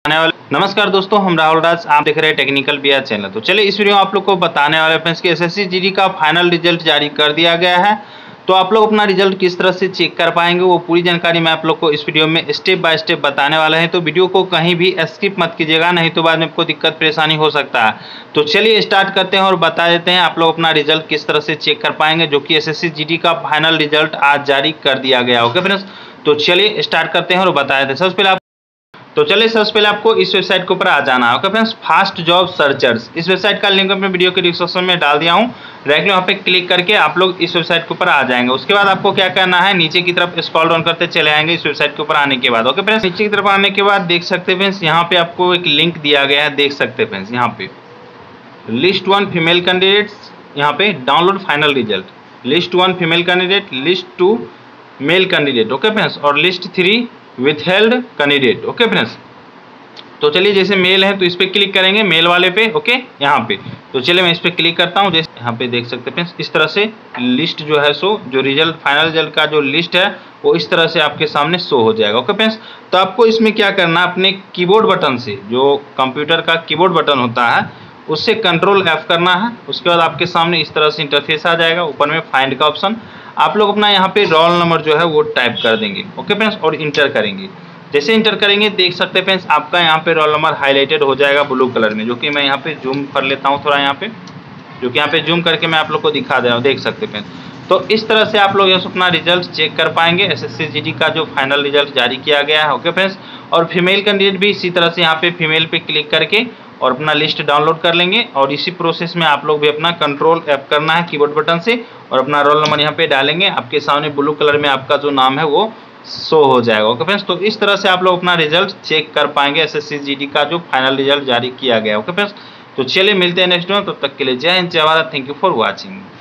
नमस्कार दोस्तों, हम राहुल राज, आप देख रहे हैं टेक्निकल बिहार चैनल। तो चलिए इस वीडियो में आप लोग को बताने वाले फ्रेंड्स कि एसएससी जीडी का फाइनल रिजल्ट जारी कर दिया गया है। तो आप लोग अपना रिजल्ट किस तरह से चेक कर पाएंगे वो पूरी जानकारी मैं आप लोग को इस वीडियो में स्टेप बाय स्टेप बताने वाला है। तो वीडियो को कहीं भी स्किप मत कीजिएगा, नहीं तो बाद में आपको दिक्कत परेशानी हो सकता है। तो चलिए स्टार्ट करते हैं और बता देते हैं आप लोग अपना रिजल्ट किस तरह से चेक कर पाएंगे, जो कि एसएससी जीडी का फाइनल रिजल्ट आज जारी कर दिया गया। ओके फ्रेंड्स, तो चलिए स्टार्ट करते हैं और बता देते हैं। सबसे पहले आपको इस वेबसाइट के ऊपर आ जाना है। Okay friends, fast job searchers, इस वेबसाइट का लिंक अपने वीडियो के डिस्क्रिप्शन में डाल दिया हूँ। डायरेक्टली वहाँ पे क्लिक करके आप लोग इस वेबसाइट के ऊपर आ जाएंगे। उसके बाद आपको क्या करना है, नीचे की तरफ स्क्रॉल डाउन करते चले आएंगे इस वेबसाइट के ऊपर आने के बाद। ओके फ्रेंड्स, नीचे की तरफ आने के बाद देख सकते हैं फ्रेंड्स, यहाँ पे आपको एक लिंक दिया गया है। देख सकते हैं फ्रेंड्स, यहाँ पे लिस्ट 1 फीमेल कैंडिडेट्स, यहाँ पे download final result, list 1 female candidate, list 2 male candidate. Okay friends, और list 3 withheld candidate. Okay friends, तो चलिए जैसे मेल है तो इस पर क्लिक करेंगे, मेल वाले पे। ओके, यहाँ पे तो चलिए मैं इस पर क्लिक करता हूँ। जैसे यहाँ पे देख सकते हैं इस तरह से लिस्ट जो है सो जो रिजल्ट फाइनल रिजल्ट का जो लिस्ट है वो इस तरह से आपके सामने शो हो जाएगा। ओके फ्रेंड्स, तो आपको इसमें क्या करना है, अपने कीबोर्ड बटन से, जो कंप्यूटर का कीबोर्ड बटन होता है उससे कंट्रोल F करना है। उसके बाद आपके सामने इस तरह से इंटरफेस आ जाएगा, ऊपर में फाइंड का ऑप्शन। आप लोग अपना यहाँ पे रोल नंबर जो है वो टाइप कर देंगे। ओके फ्रेंड्स, और इंटर करेंगे। जैसे इंटर करेंगे देख सकते हैं फ्रेंड्स, आपका यहाँ पे रोल नंबर हाईलाइटेड हो जाएगा ब्लू कलर में, जो कि मैं यहाँ पे जूम कर लेता हूँ थोड़ा, यहाँ पे जो कि यहाँ पे जूम करके मैं आप लोग को दिखा दे रहा हूँ। देख सकते हैं फ्रेंड्स, तो इस तरह से आप लोग अपना रिजल्ट चेक कर पाएंगे। एसएससी जीडी का जो फाइनल रिजल्ट जारी किया गया है। ओके फ्रेंड्स, और फीमेल कैंडिडेट भी इसी तरह से यहाँ पे फीमेल पे क्लिक करके और अपना लिस्ट डाउनलोड कर लेंगे। और इसी प्रोसेस में आप लोग भी अपना कंट्रोल F करना है कीबोर्ड बटन से और अपना रोल नंबर यहाँ पे डालेंगे। आपके सामने ब्लू कलर में आपका जो नाम है वो शो हो जाएगा। ओके फ्रेंड्स, तो इस तरह से आप लोग अपना रिजल्ट चेक कर पाएंगे एसएससी जीडी का जो फाइनल रिजल्ट जारी किया गया। ओके फ्रेंड्स, तो चलिए मिलते हैं नेक्स्ट में, तब तक के लिए Jai Hind, Jai Bharat, thank you for watching.